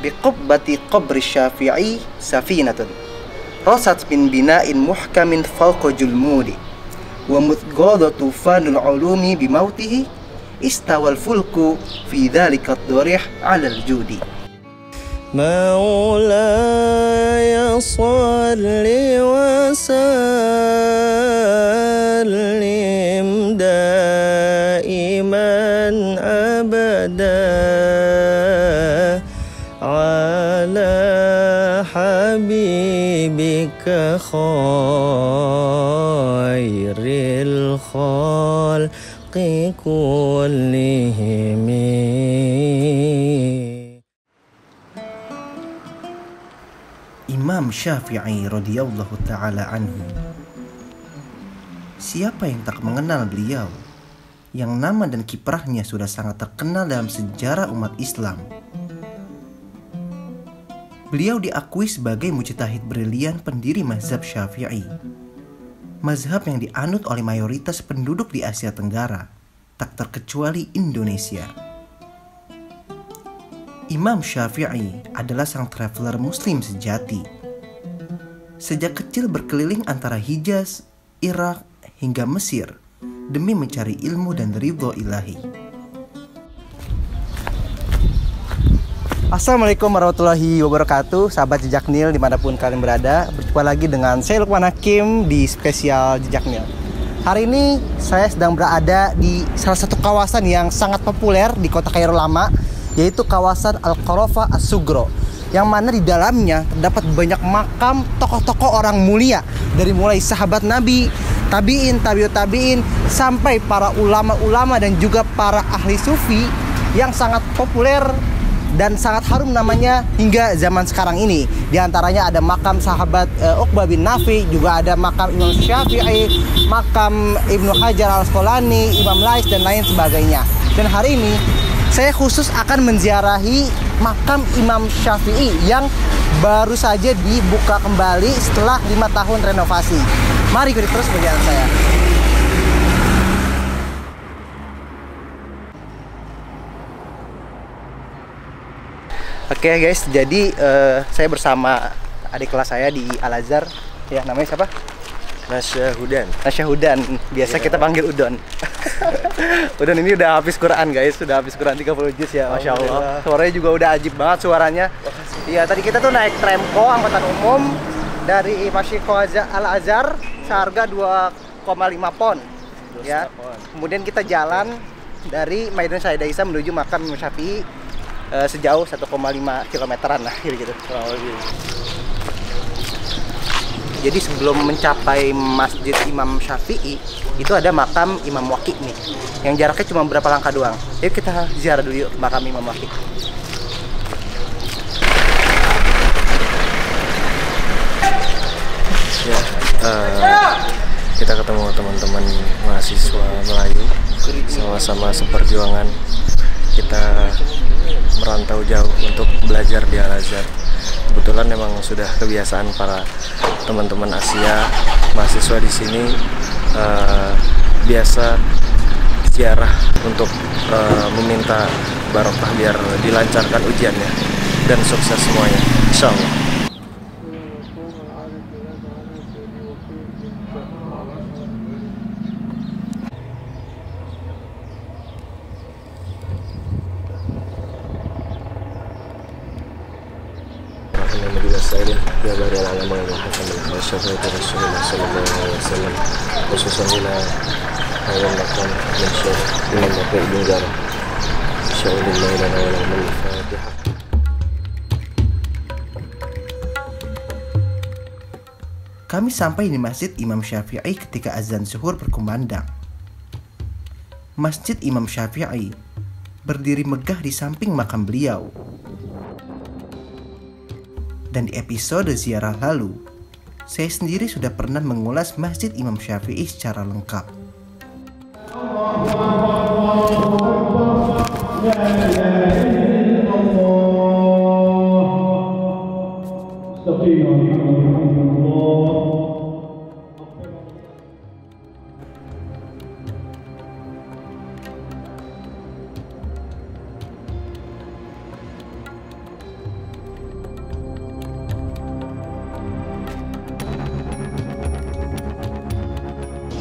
biqubbati qabri Syafi'i safinatun rasat min bina'in muhkamin fawqa julmudi wa mudghadha tufanul ulumi bimautihi istawal fulku fi dhalika ad-darih 'ala al-judi. مولاي صل وسلم دائما أبدا على حبيبك خير الخلق كلهم. Imam Syafi'i radhiyallahu ta'ala anhu. Siapa yang tak mengenal beliau, yang nama dan kiprahnya sudah sangat terkenal dalam sejarah umat Islam. Beliau diakui sebagai mujtahid brilian pendiri mazhab Syafi'i, mazhab yang dianut oleh mayoritas penduduk di Asia Tenggara, tak terkecuali Indonesia. Imam Syafi'i adalah sang traveler muslim sejati. Sejak kecil berkeliling antara Hijaz, Irak, hingga Mesir demi mencari ilmu dan ridho ilahi. Assalamualaikum warahmatullahi wabarakatuh, sahabat Jejak Nil dimanapun kalian berada. Berjumpa lagi dengan saya Lukman Hakim di spesial Jejak Nil. Hari ini saya sedang berada di salah satu kawasan yang sangat populer di kota Kairo Lama, yaitu kawasan Al-Qarafah As-Sugro, yang mana di dalamnya terdapat banyak makam tokoh-tokoh orang mulia, dari mulai sahabat Nabi, tabi'in, tabi'ut tabi'in, sampai para ulama-ulama dan juga para ahli sufi yang sangat populer dan sangat harum namanya hingga zaman sekarang ini. Di antaranya ada makam sahabat Uqbah bin Nafi, juga ada makam Imam Syafi'i, makam Ibnu Hajar Al-Asqalani, Imam Lais, dan lain sebagainya. Dan hari ini saya khusus akan menziarahi makam Imam Syafi'i yang baru saja dibuka kembali setelah 5 tahun renovasi. Mari ikuti terus perjalanan saya. Oke guys, jadi saya bersama adik kelas saya di Al-Azhar. Ya, namanya siapa? Nasyahudan. Biasa kita panggil Udon. Udon ini udah habis Quran guys, sudah habis Quran 30 juz ya, Masya Allah. Suaranya juga udah ajib banget suaranya. Iya, tadi kita tuh naik tramko angkutan umum dari Masjid Al-Azhar seharga 2,5 pon. Ya. Kemudian kita jalan dari Maidan Sayyidah Isa menuju makam Imam Syafi'i sejauh 1,5 kilometeran lah gitu. Jadi sebelum mencapai Masjid Imam Syafi'i itu ada makam Imam Waqi nih, yang jaraknya cuma berapa langkah doang. Yuk kita ziarah dulu yuk makam Imam Waqi. Ya, kita ketemu teman-teman mahasiswa Melayu, sama-sama seperjuangan. Kita merantau jauh untuk belajar di Al-Azhar. Kebetulan memang sudah kebiasaan para teman-teman Asia mahasiswa di sini biasa ziarah untuk meminta barokah biar dilancarkan ujiannya dan sukses semuanya, insya Allah. Ya bari al-alam wa Muhammad syafa'ati Rasulullah sallallahu alaihi wasallam khususan ila ayam lakan min syekh Imam Waqi bin Jarrah insyaallah lana wa lahum al-Fatihah. Kami sampai di Masjid Imam Syafi'i ketika azan zuhur berkumandang. Masjid Imam Syafi'i berdiri megah di samping makam beliau. Dan di episode ziarah lalu, saya sendiri sudah pernah mengulas Masjid Imam Syafi'i secara lengkap.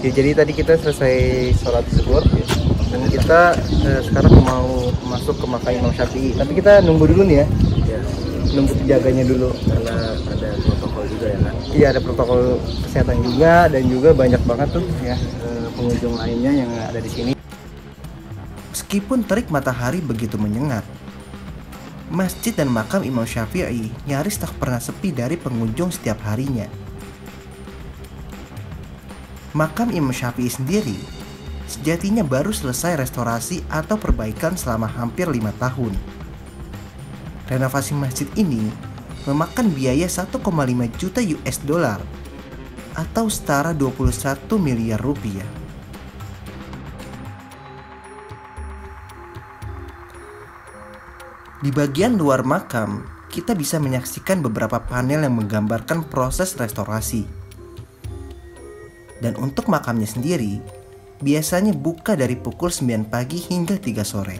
Ya, jadi tadi kita selesai sholat zuhur ya, dan kita sekarang mau masuk ke makam Imam Syafi'i. Tapi kita nunggu dulu nih ya. Ya, Nunggu penjaganya dulu. karena ada protokol juga ya kan. Iya, ada protokol kesehatan juga, dan juga banyak banget tuh ya pengunjung lainnya yang ada di sini. Meskipun terik matahari begitu menyengat, masjid dan makam Imam Syafi'i nyaris tak pernah sepi dari pengunjung setiap harinya. Makam Imam Syafi'i sendiri sejatinya baru selesai restorasi atau perbaikan selama hampir 5 tahun. Renovasi masjid ini memakan biaya 1,5 juta US dollar atau setara 21 miliar rupiah. Di bagian luar makam, kita bisa menyaksikan beberapa panel yang menggambarkan proses restorasi. Dan untuk makamnya sendiri, biasanya buka dari pukul 9 pagi hingga 3 sore.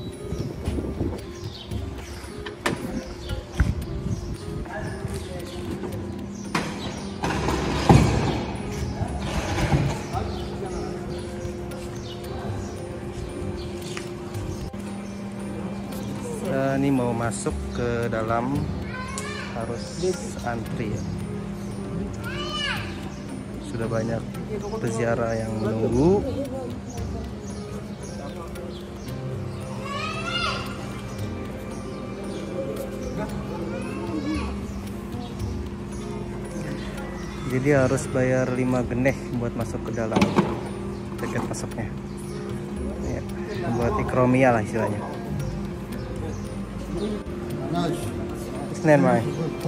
Ini mau masuk ke dalam harus antri ya. Sudah banyak peziarah yang menunggu. Jadi harus bayar 5 geneh buat masuk ke dalam tiket masuknya ya, buat ikromiyah lah istilahnya. Senin mai.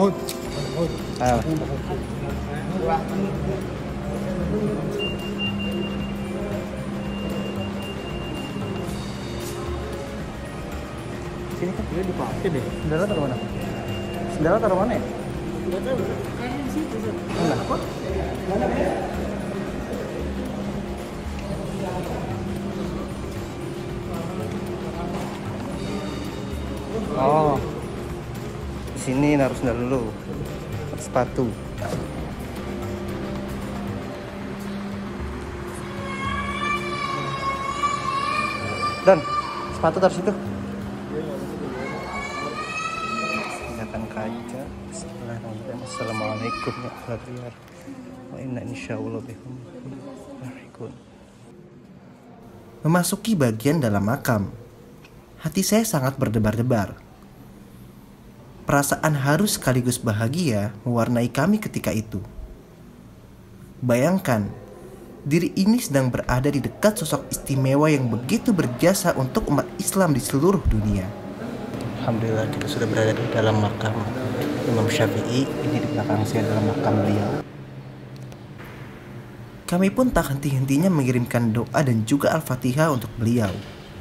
Sini kan juga dipakai deh. Sendalnya taruh mana? Sendalnya taruh mana ya? Enggak tahu. Di situ. Mana? Oh, di sini naruh sendal dulu, sepatu. Dan sepatu taruh situ. Kelihatan kaca. Bismillahirrahmanirrahim. Assalamualaikum warahmatullahi wabarakatuh. Wa inna insyaallah bihum lahiqun. Memasuki bagian dalam makam, hati saya sangat berdebar-debar. Perasaan haru sekaligus bahagia mewarnai kami ketika itu. Bayangkan, diri ini sedang berada di dekat sosok istimewa yang begitu berjasa untuk umat Islam di seluruh dunia. Alhamdulillah, kita sudah berada di dalam makam Imam Syafi'i. Ini di belakang saya adalah makam beliau. Kami pun tak henti-hentinya mengirimkan doa dan juga Al-Fatihah untuk beliau.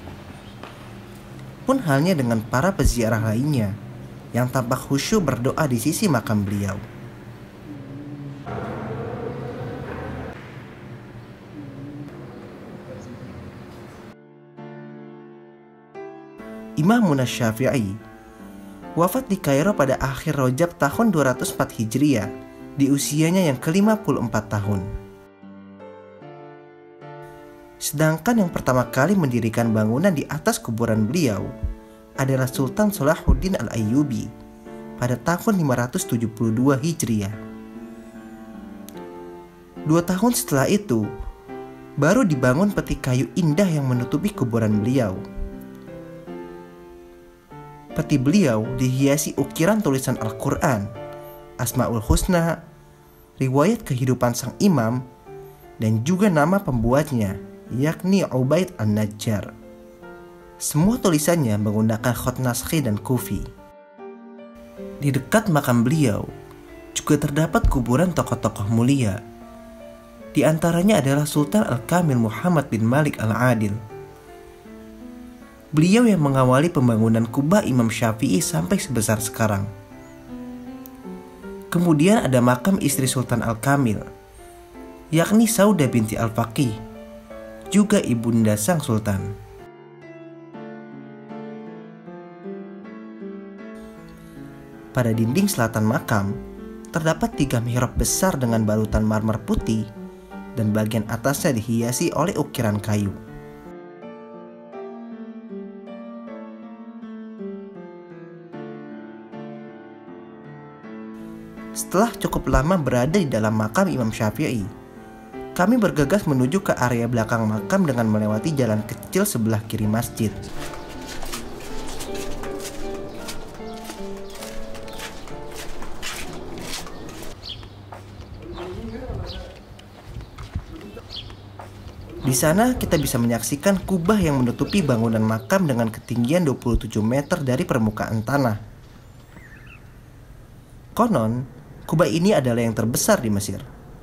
Pun halnya dengan para peziarah lainnya yang tampak khusyuk berdoa di sisi makam beliau. Imam Syafi'i wafat di Kairo pada akhir Rajab tahun 204 Hijriah di usianya yang ke-54 tahun. Sedangkan yang pertama kali mendirikan bangunan di atas kuburan beliau adalah Sultan Salahuddin Al-Ayyubi pada tahun 572 Hijriah. 2 tahun setelah itu, baru dibangun peti kayu indah yang menutupi kuburan beliau. Peti beliau dihiasi ukiran tulisan Al-Quran, Asmaul Husna, riwayat kehidupan sang imam, dan juga nama pembuatnya, yakni Ubaid An-Najjar. Semua tulisannya menggunakan khot naskhi dan kufi. Di dekat makam beliau juga terdapat kuburan tokoh-tokoh mulia. Di antaranya adalah Sultan Al-Kamil Muhammad bin Malik Al-Adil. Beliau yang mengawali pembangunan kubah Imam Syafi'i sampai sebesar sekarang. Kemudian ada makam istri Sultan Al-Kamil, yakni Saudah binti Al-Faqih, juga ibunda sang sultan. Pada dinding selatan makam, terdapat 3 mihrab besar dengan balutan marmer putih dan bagian atasnya dihiasi oleh ukiran kayu. Setelah cukup lama berada di dalam makam Imam Syafi'i, kami bergegas menuju ke area belakang makam dengan melewati jalan kecil sebelah kiri masjid. Di sana kita bisa menyaksikan kubah yang menutupi bangunan makam dengan ketinggian 27 meter dari permukaan tanah. Konon, kubah ini adalah yang terbesar di Mesir.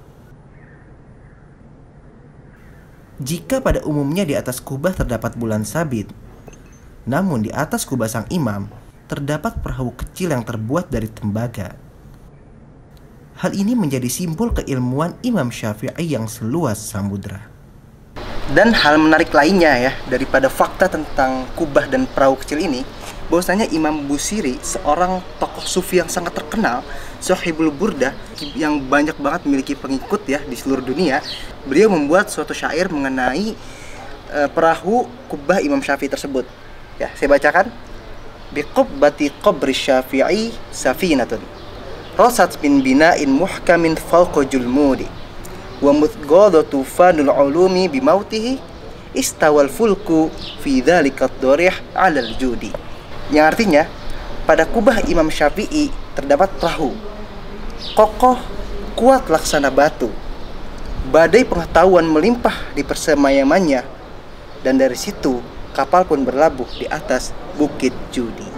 Jika pada umumnya di atas kubah terdapat bulan sabit, namun di atas kubah sang imam terdapat perahu kecil yang terbuat dari tembaga. Hal ini menjadi simbol keilmuan Imam Syafi'i yang seluas samudra. Dan hal menarik lainnya ya, daripada fakta tentang kubah dan perahu kecil ini, bahwasanya Imam Busiri, seorang tokoh sufi yang sangat terkenal, Sohibul Burdah, yang banyak banget memiliki pengikut ya di seluruh dunia, beliau membuat suatu syair mengenai perahu kubah Imam Syafi'i tersebut. Ya, saya bacakan. Biqubbati qabri Syafi'i safinatun rasat min bina'in muhkamin fawqa julmudi wa mutghadatu fanul ulumi bimautihi istawal fulku fi dzalika ad-darih 'alal judi. Yang artinya, pada kubah Imam Syafi'i terdapat perahu kokoh, kuat laksana batu. Badai pengetahuan melimpah di persemayamannya, dan dari situ kapal pun berlabuh di atas bukit judi.